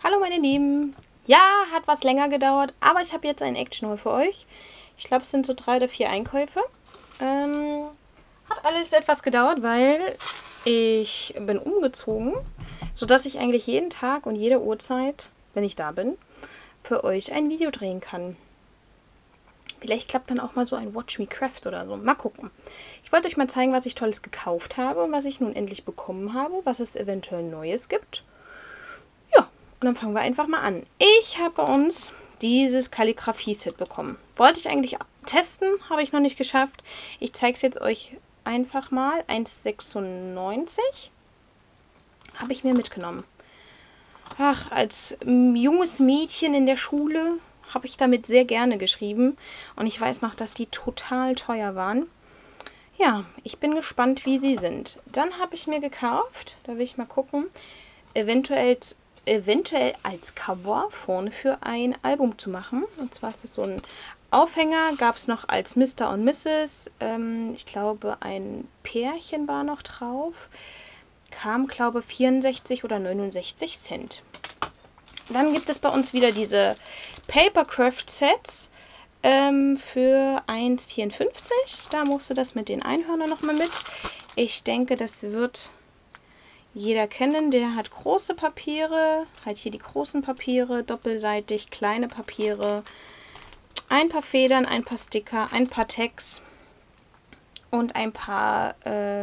Hallo meine Lieben. Ja, hat was länger gedauert, aber ich habe jetzt einen Action-Haul für euch. Ich glaube, es sind so 3 oder 4 Einkäufe. Hat alles etwas gedauert, weil ich bin umgezogen, sodass ich eigentlich jeden Tag und jede Uhrzeit, wenn ich da bin, für euch ein Video drehen kann. Vielleicht klappt dann auch mal so ein Watch Me Craft oder so. Mal gucken. Ich wollte euch mal zeigen, was ich Tolles gekauft habe und was ich nun endlich bekommen habe, was es eventuell Neues gibt. Und dann fangen wir einfach mal an. Ich habe bei uns dieses Kalligrafie-Set bekommen. Wollte ich eigentlich testen, habe ich noch nicht geschafft. Ich zeige es jetzt euch einfach mal. 1,96 habe ich mir mitgenommen. Ach, als junges Mädchen in der Schule habe ich damit sehr gerne geschrieben. Und ich weiß noch, dass die total teuer waren. Ja, ich bin gespannt, wie sie sind. Dann habe ich mir gekauft, da will ich mal gucken, eventuell als Cover vorne für ein Album zu machen. Und zwar ist das so ein Aufhänger, gab es noch als Mr. und Mrs. Ich glaube, ein Pärchen war noch drauf. Kam, glaube ich, 64 oder 69 Cent. Dann gibt es bei uns wieder diese Papercraft Sets für 1,54. Da musste das mit den Einhörnern nochmal mit. Ich denke, das wird jeder kennen, der hat große Papiere, halt hier die großen Papiere, doppelseitig, kleine Papiere, ein paar Federn, ein paar Sticker, ein paar Tags und ein paar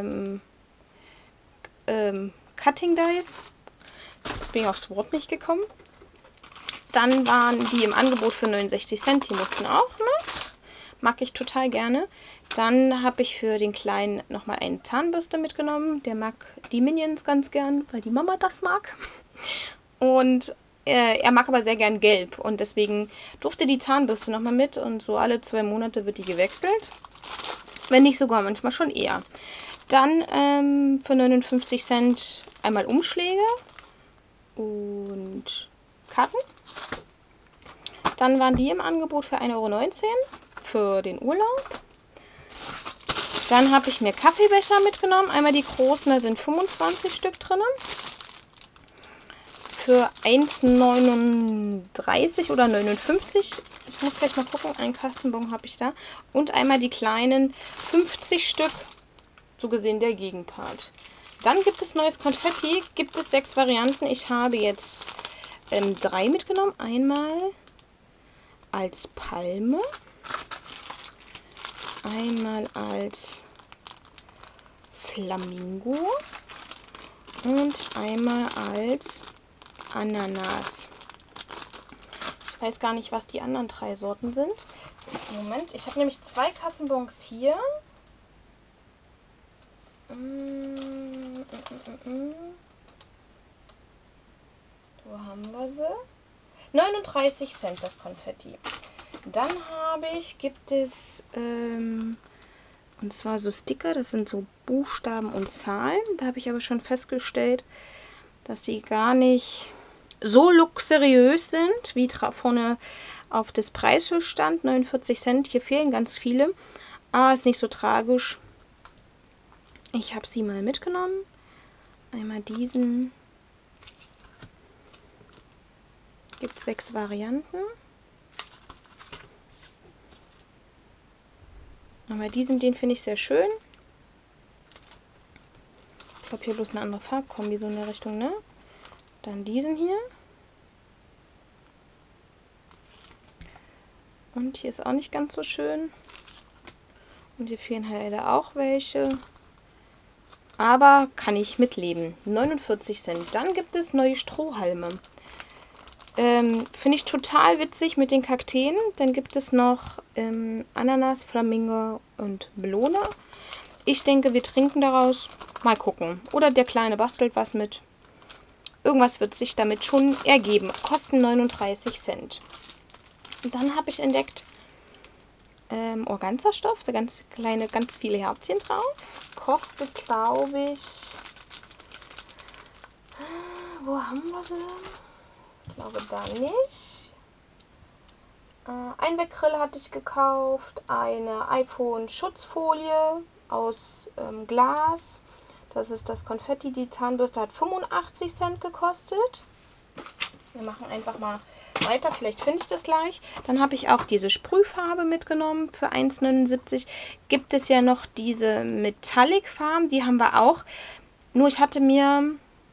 Cutting Dies. Bin aufs Wort nicht gekommen. Dann waren die im Angebot für 69 Cent, die mussten auch mit. Mag ich total gerne. Dann habe ich für den Kleinen nochmal eine Zahnbürste mitgenommen. Der mag die Minions ganz gern, weil die Mama das mag. Und er mag aber sehr gern gelb. Und deswegen durfte die Zahnbürste nochmal mit. Und so alle 2 Monate wird die gewechselt. Wenn nicht sogar manchmal schon eher. Dann für 59 Cent einmal Umschläge und Karten. Dann waren die im Angebot für 1,19 € für den Urlaub. Dann habe ich mir Kaffeebecher mitgenommen. Einmal die großen, da sind 25 Stück drin. Für 1,39 oder 59. Ich muss gleich mal gucken, einen Kastenbon habe ich da. Und einmal die kleinen 50 Stück, so gesehen der Gegenpart. Dann gibt es neues Konfetti, gibt es 6 Varianten. Ich habe jetzt 3 mitgenommen. Einmal als Palme. Einmal als Flamingo und einmal als Ananas. Ich weiß gar nicht, was die anderen 3 Sorten sind. Moment, ich habe nämlich 2 Kassenbons hier. Wo haben wir sie? 39 Cent das Konfetti. Dann gibt es, und zwar so Sticker, das sind so Buchstaben und Zahlen. Da habe ich aber schon festgestellt, dass sie gar nicht so luxuriös sind, wie vorne auf das Preisschild stand, 49 Cent. Hier fehlen ganz viele, aber ist nicht so tragisch. Ich habe sie mal mitgenommen. Einmal diesen. Gibt es 6 Varianten. Aber den finde ich sehr schön. Ich glaube, hier bloß eine andere Farbkombi so in der Richtung, ne? Dann diesen hier. Und hier ist auch nicht ganz so schön. Und hier fehlen halt leider auch welche. Aber kann ich mitleben. 49 Cent. Dann gibt es neue Strohhalme. Finde ich total witzig mit den Kakteen. Dann gibt es noch Ananas, Flamingo und Melone. Ich denke, wir trinken daraus. Mal gucken. Oder der Kleine bastelt was mit. Irgendwas wird sich damit schon ergeben. Kosten 39 Cent. Und dann habe ich entdeckt Organza-Stoff. Da ganz kleine, ganz viele Herzchen drauf. Kostet, glaube ich... Wo haben wir sie? Ich glaube da nicht. Ein Weggrill hatte ich gekauft, eine iPhone-Schutzfolie aus Glas. Das ist das Konfetti. Die Zahnbürste hat 85 Cent gekostet. Wir machen einfach mal weiter. Vielleicht finde ich das gleich. Dann habe ich auch diese Sprühfarbe mitgenommen für 1,79. Gibt es ja noch diese Metallic-Farben. Die haben wir auch. Nur ich hatte mir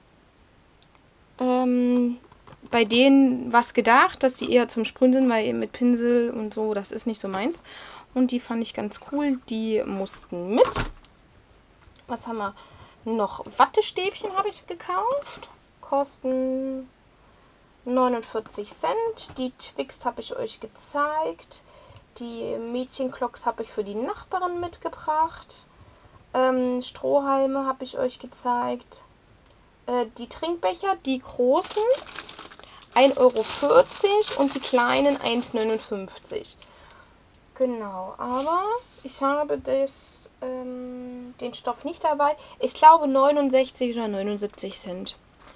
bei denen was gedacht, dass die eher zum Sprühen sind, weil mit Pinsel und so, das ist nicht so meins. Und die fand ich ganz cool. Die mussten mit. Was haben wir noch? Wattestäbchen habe ich gekauft. Kosten 49 Cent. Die Twix habe ich euch gezeigt. Die Mädchenklocks habe ich für die Nachbarin mitgebracht. Strohhalme habe ich euch gezeigt. Die Trinkbecher, die großen, 1,40 € und die kleinen 1,59 €. Genau, aber ich habe den Stoff nicht dabei. Ich glaube 69 oder 79 Cent.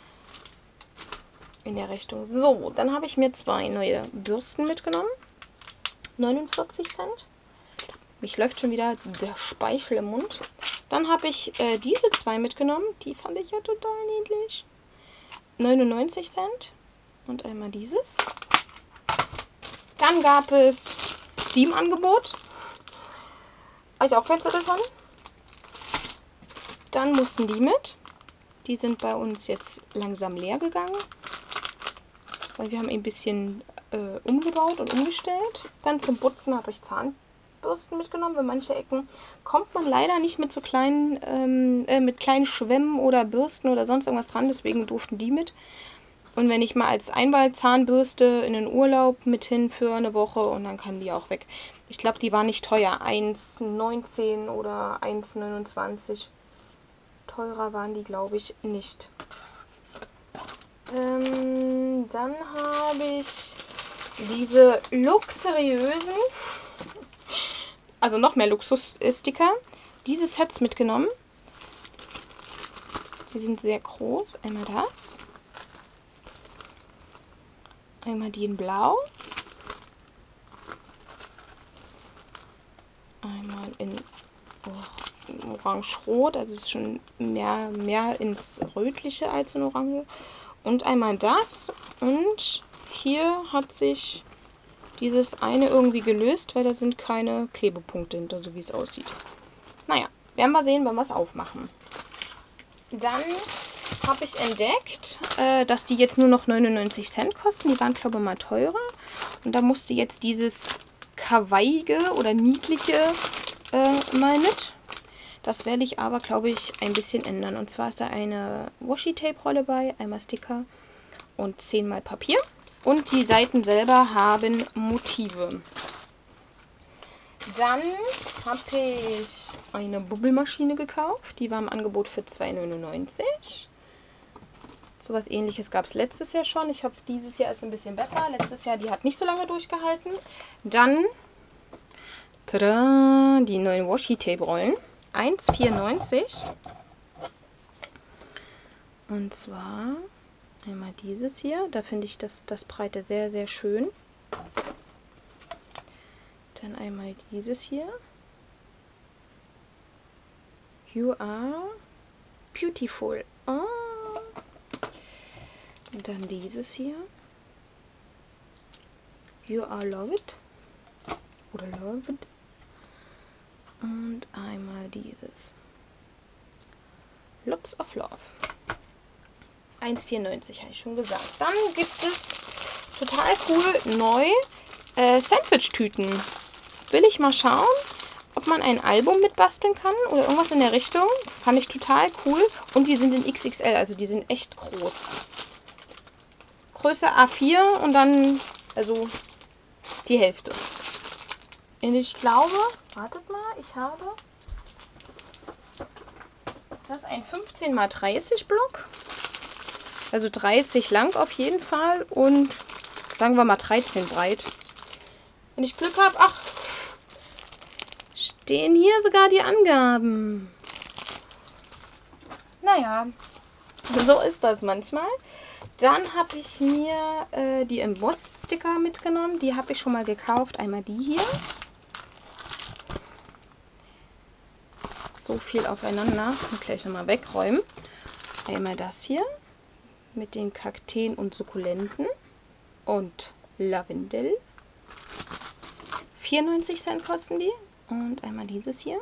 In der Richtung. So, dann habe ich mir 2 neue Bürsten mitgenommen. 49 Cent. Mich läuft schon wieder der Speichel im Mund. Dann habe ich diese 2 mitgenommen. Die fand ich ja total niedlich. 99 Cent. Und einmal dieses. Dann gab es die im Angebot. Habe ich auch kein Zettel von. Dann mussten die mit. Die sind bei uns jetzt langsam leer gegangen. Weil wir haben ein bisschen umgebaut und umgestellt. Dann zum Putzen habe ich Zahnbürsten mitgenommen. Für manche Ecken kommt man leider nicht mit so kleinen, mit kleinen Schwämmen oder Bürsten oder sonst irgendwas dran. Deswegen durften die mit. Und wenn ich mal als Einmalzahnbürste in den Urlaub mit hin für eine Woche und dann kann die auch weg. Ich glaube, die war nicht teuer. 1,19 oder 1,29. Teurer waren die, glaube ich, nicht. Dann habe ich diese luxuriösen, also noch mehr Luxus-Sticker, diese Sets mitgenommen. Die sind sehr groß. Einmal das. Einmal die in Blau. Einmal in Orange-Rot, also es ist schon mehr ins Rötliche als in Orange. Und einmal das. Und hier hat sich dieses eine irgendwie gelöst, weil da sind keine Klebepunkte hinter, so wie es aussieht. Naja, werden wir sehen, wenn wir es aufmachen. Dann habe ich entdeckt, dass die jetzt nur noch 99 Cent kosten. Die waren, glaube ich, mal teurer. Und da musste jetzt dieses kawaiige oder niedliche mal mit. Das werde ich aber, glaube ich, ein bisschen ändern. Und zwar ist da eine Washi-Tape-Rolle bei, einmal Sticker und 10 mal Papier. Und die Seiten selber haben Motive. Dann habe ich eine Bubbelmaschine gekauft. Die war im Angebot für 2,99 €. So was Ähnliches gab es letztes Jahr schon. Ich hoffe, dieses Jahr ist ein bisschen besser. Letztes Jahr, die hat nicht so lange durchgehalten. Dann tada, die neuen Washi-Tape-Rollen. 1,94 €. Und zwar einmal dieses hier. Da finde ich das Breite sehr, sehr schön. Dann einmal dieses hier. You are beautiful. Oh. Und dann dieses hier. You are loved. Oder loved. Und einmal dieses. Lots of Love. 1,94 habe ich schon gesagt. Dann gibt es total cool neu Sandwich-Tüten. Will ich mal schauen, ob man ein Album mitbasteln kann oder irgendwas in der Richtung. Fand ich total cool. Und die sind in XXL, also die sind echt groß. Größe A4 und dann, also die Hälfte. Und ich glaube, wartet mal, ich habe, das ist ein 15 x 30 Block. Also 30 lang auf jeden Fall und sagen wir mal 13 breit. Wenn ich Glück habe, ach, stehen hier sogar die Angaben. Naja, so ist das manchmal. Dann habe ich mir die Embossed-Sticker mitgenommen. Die habe ich schon mal gekauft. Einmal die hier. So viel aufeinander. Ich muss gleich nochmal wegräumen. Einmal das hier. mit den Kakteen und Sukkulenten und Lavendel. 94 Cent kosten die. Und einmal dieses hier.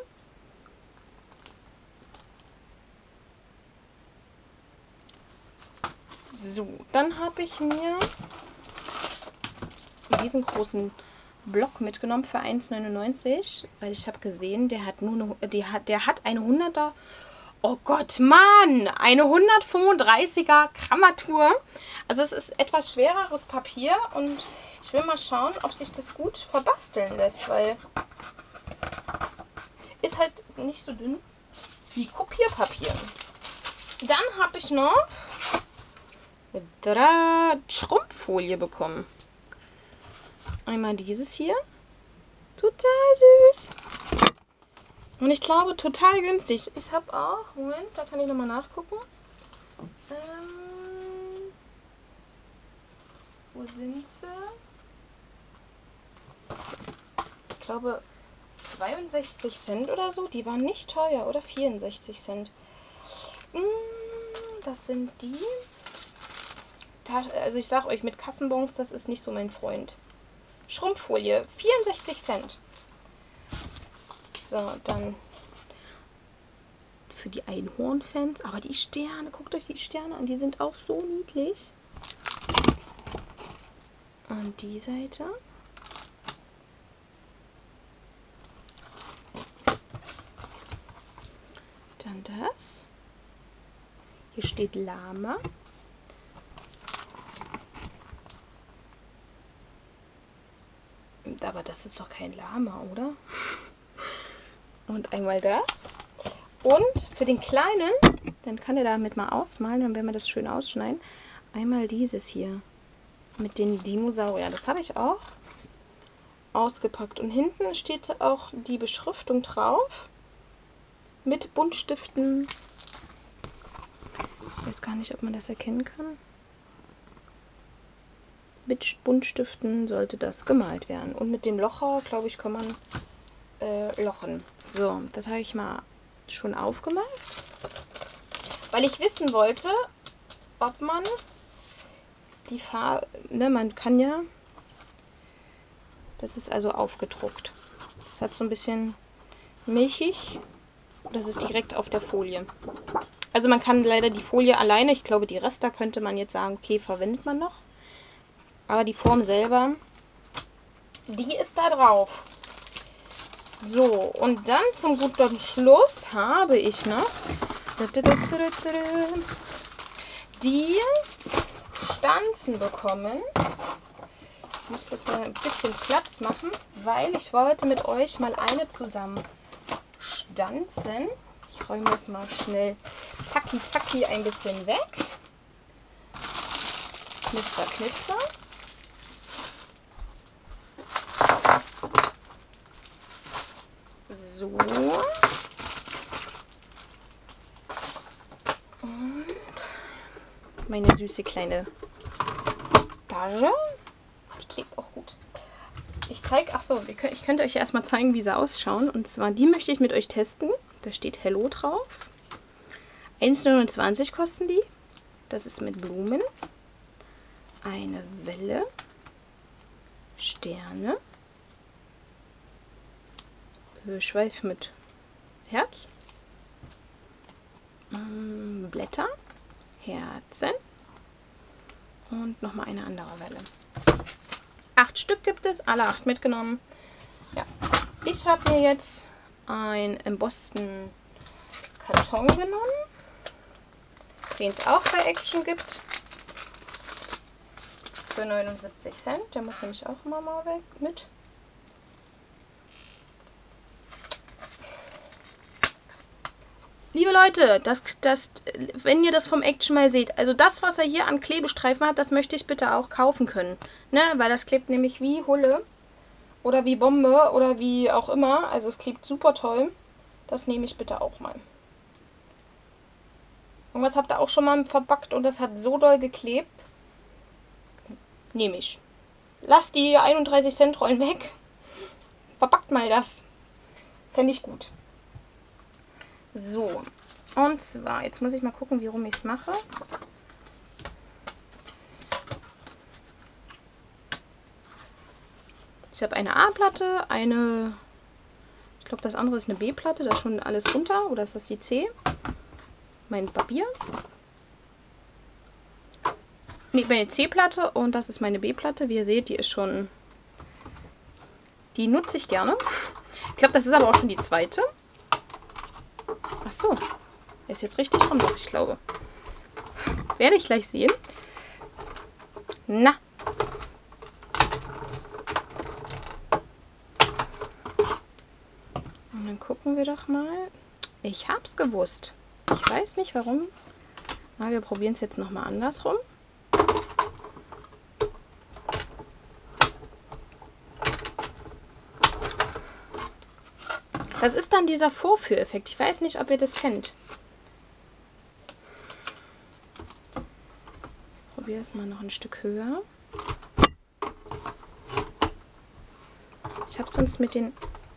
So, dann habe ich mir diesen großen Block mitgenommen für 1,99, weil ich habe gesehen, der hat nur eine 100er. Oh Gott, Mann, eine 135er Grammatur. Also es ist etwas schwereres Papier und ich will mal schauen, ob sich das gut verbasteln lässt, weil ist halt nicht so dünn wie Kopierpapier. Dann habe ich noch Schrumpffolie bekommen. Einmal dieses hier. Total süß. Und ich glaube, total günstig. Ich habe auch, Moment, da kann ich nochmal nachgucken. Wo sind sie? Ich glaube 62 Cent oder so. Die waren nicht teuer, oder? 64 Cent. Das sind die. Also ich sag euch, mit Kassenbons, das ist nicht so mein Freund. Schrumpffolie, 64 Cent. So, dann für die Einhorn-Fans. Aber die Sterne, guckt euch die Sterne an, die sind auch so niedlich. Und die Seite. Dann das. Hier steht Lama. Aber das ist doch kein Lama, oder? Und einmal das. Und für den Kleinen, dann kann er damit mal ausmalen, dann werden wir das schön ausschneiden. Einmal dieses hier mit den Dinosauriern. Das habe ich auch ausgepackt. Und hinten steht auch die Beschriftung drauf. Mit Buntstiften. Ich weiß gar nicht, ob man das erkennen kann. Mit Buntstiften sollte das gemalt werden. Und mit dem Locher, glaube ich, kann man lochen. So, das habe ich mal schon aufgemacht. Weil ich wissen wollte, ob man die Farbe, ne, man kann ja, das ist also aufgedruckt. Das hat so ein bisschen milchig. Das ist direkt auf der Folie. Also man kann leider die Folie alleine, ich glaube die Reste könnte man jetzt sagen, okay, verwendet man noch. Aber die Form selber, die ist da drauf. So, und dann zum guten Schluss habe ich noch die Stanzen bekommen. Ich muss bloß mal ein bisschen Platz machen, weil ich wollte mit euch mal eine zusammen stanzen. Ich räume das mal schnell zacki zacki ein bisschen weg. Knister, knister. So. Und meine süße kleine Tasche. Die klebt auch gut. Ich zeige, ach so, ich könnte euch erstmal zeigen, wie sie ausschauen. Und zwar, die möchte ich mit euch testen. Da steht Hello drauf. 1,29 kosten die. Das ist mit Blumen. Eine Welle. Sterne. Schweif mit Herz. Blätter. Herzen. Und nochmal eine andere Welle. 8 Stück gibt es, alle 8 mitgenommen. Ja, ich habe mir jetzt einen embossten Karton genommen, den es auch bei Action gibt. Für 79 Cent. Der muss nämlich auch immer mal weg mit. Liebe Leute, wenn ihr das vom Action mal seht, also das, was er hier an Klebestreifen hat, das möchte ich bitte auch kaufen können. Ne? Weil das klebt nämlich wie Hulle oder wie Bombe oder wie auch immer. Also es klebt super toll. Das nehme ich bitte auch mal. Irgendwas habt ihr auch schon mal verpackt und das hat so doll geklebt. Nehme ich. Lasst die 31 Cent Rollen weg. Verpackt mal das. Fände ich gut. So, und zwar, jetzt muss ich mal gucken, wie rum ich es mache. Ich habe eine A-Platte, eine, ich glaube das andere ist eine B-Platte, da ist schon alles runter, oder ist das die C? Mein Papier. Ne, meine C-Platte und das ist meine B-Platte. Wie ihr seht, die ist schon, die nutze ich gerne. Ich glaube, das ist aber auch schon die zweite. Ach so, er ist jetzt richtig rum, doch, ich glaube. Werde ich gleich sehen. Na. Und dann gucken wir doch mal. Ich hab's gewusst. Ich weiß nicht warum. Aber wir probieren es jetzt nochmal andersrum. Das ist dann dieser Vorführeffekt. Ich weiß nicht, ob ihr das kennt. Ich probiere es mal noch ein Stück höher. Ich habe sonst mit den...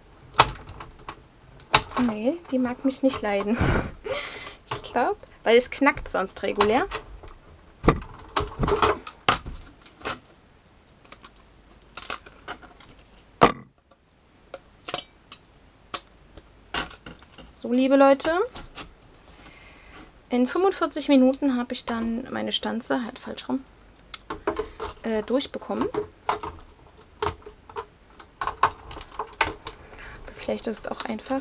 Nee, die mag mich nicht leiden. Ich glaube, weil es knackt sonst regulär. So, liebe Leute, in 45 Minuten habe ich dann meine Stanze, halt falsch rum, durchbekommen. Vielleicht ist es auch einfach.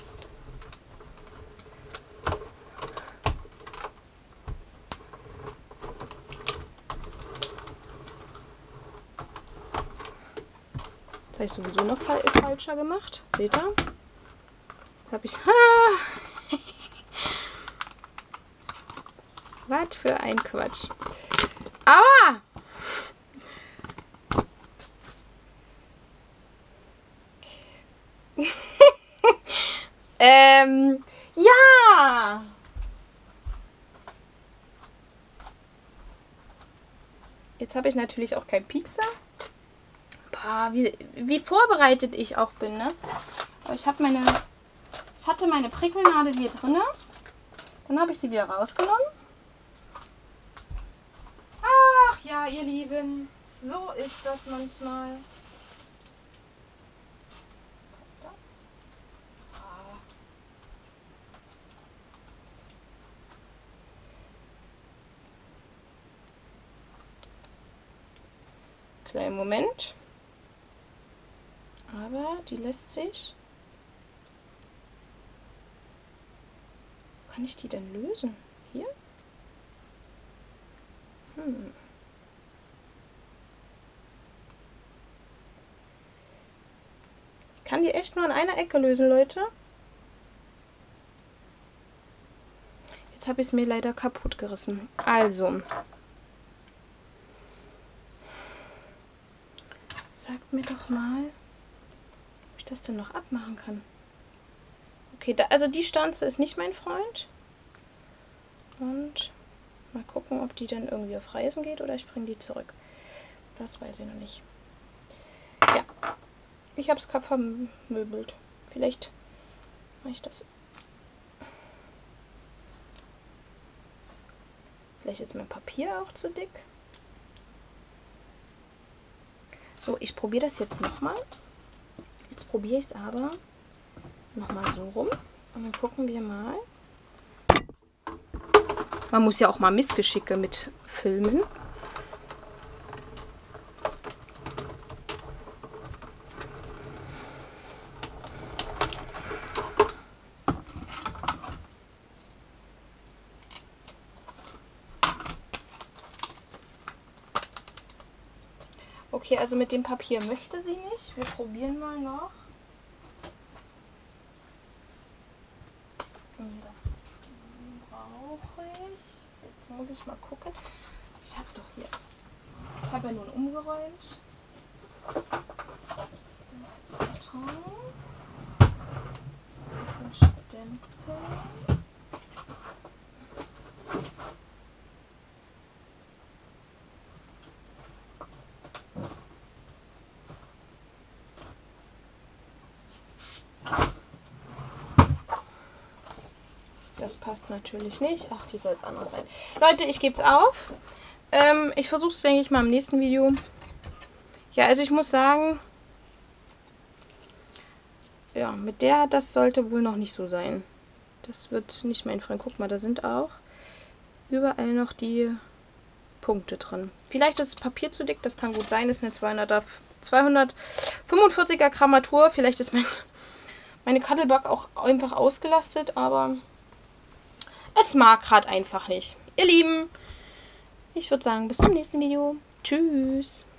Das habe ich sowieso noch falscher gemacht. Seht ihr? Jetzt habe ich... Was für ein Quatsch. Aua! Ja! Jetzt habe ich natürlich auch keinen Piekser. Boah, wie vorbereitet ich auch bin, ne? Aber ich hatte meine Prickelnadel hier drin. Dann habe ich sie wieder rausgenommen. Ach ja, ihr Lieben, so ist das manchmal. Was ist das? Ah. Kleinen Moment. Aber die lässt sich... Kann ich die denn lösen? Hier? Ich kann die echt nur an einer Ecke lösen, Leute. Jetzt habe ich es mir leider kaputt gerissen. Also. Sagt mir doch mal, ob ich das denn noch abmachen kann. Okay, also die Stanze ist nicht mein Freund. Und mal gucken, ob die dann irgendwie auf Reisen geht oder ich bringe die zurück. Das weiß ich noch nicht. Ja, ich habe es gerade vermöbelt. Vielleicht mache ich das. Vielleicht ist mein Papier auch zu dick. So, ich probiere das jetzt nochmal. Jetzt probiere ich es aber nochmal so rum. Und dann gucken wir mal. Man muss ja auch mal Missgeschicke mit filmen. Okay, also mit dem Papier möchte sie nicht. Wir probieren mal noch. Das brauche ich. Jetzt muss ich mal gucken. Ich habe doch hier. Ich habe ja nun umgeräumt. Das ist Karton. Das sind Stempel. Das passt natürlich nicht. Ach, wie soll es anders sein? Leute, ich gebe es auf. Ich versuche es, denke ich, mal im nächsten Video. Ja, also ich muss sagen, ja, mit der, das sollte wohl noch nicht so sein. Das wird nicht mein Freund. Guck mal, da sind auch überall noch die Punkte drin. Vielleicht ist das Papier zu dick, das kann gut sein. Das ist eine 245er Grammatur. Vielleicht ist meine Cuddleback auch einfach ausgelastet, aber es mag gerade einfach nicht. Ihr Lieben, ich würde sagen, bis zum nächsten Video. Tschüss.